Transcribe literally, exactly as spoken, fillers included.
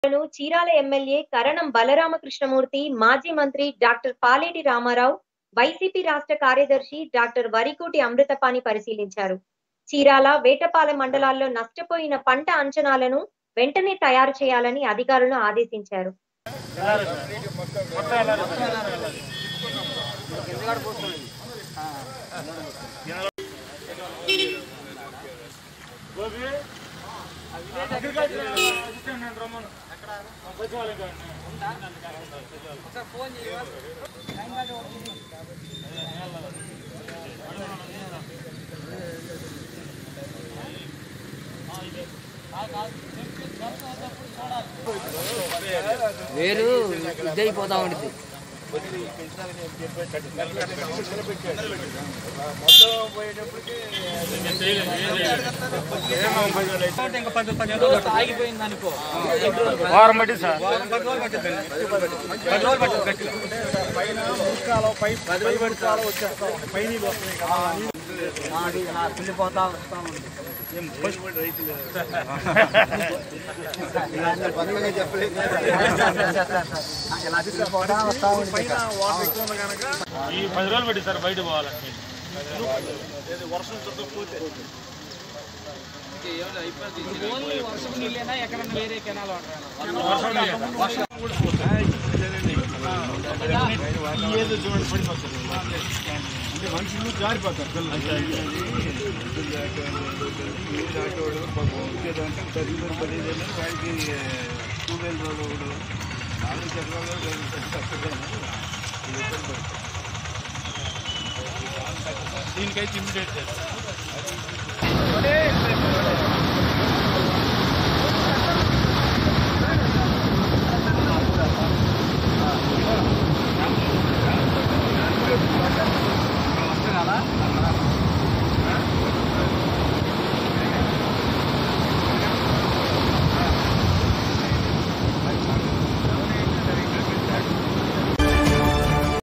Chirala MLA కరణం బలరామకృష్ణమూర్తి, మాజీ మంత్రి doctor Paleti Ramarao, YCP రాష్ట్ర కార్యదర్శి డాక్టర్ వరికోటి అమృతపాణి పరిశీలించారు. చీరాల, వేటపాలెం మండలాల్లో నష్టపోయిన పంట అంచనాలను వెంటనే తయారు చేయాలని అధికారులను ఆదేశించారు. వేరు ఇదైపోతా ఉంటుంది. ఆగిపోయింది అనుకో, వారం బట్టి సార్ పది రోజులు పట్టింది. పైన ముక్కాలో పై పది రోజులు పడుతాలో వచ్చేస్తాం, పై నీళ్ళు వస్తున్నాయి కదా, కుళ్ళిపోతా వస్తాం. ఈ పది రోజులు పెట్టి సార్ బయట పోవాలంటే వర్షం చుట్టకపోతే వర్షం నీళ్ళైనా ఎక్కడన్నా వేరే కెనాల్ ఏదో చూడండి పడిపోతుంది అంటే మనుషులు జారిపోతారు వాడికి టూ వీలర్ రోడ్డు నాలుగు చక్రాలు దీనికైతే ఇమ్మీడియట్ చేస్తారు.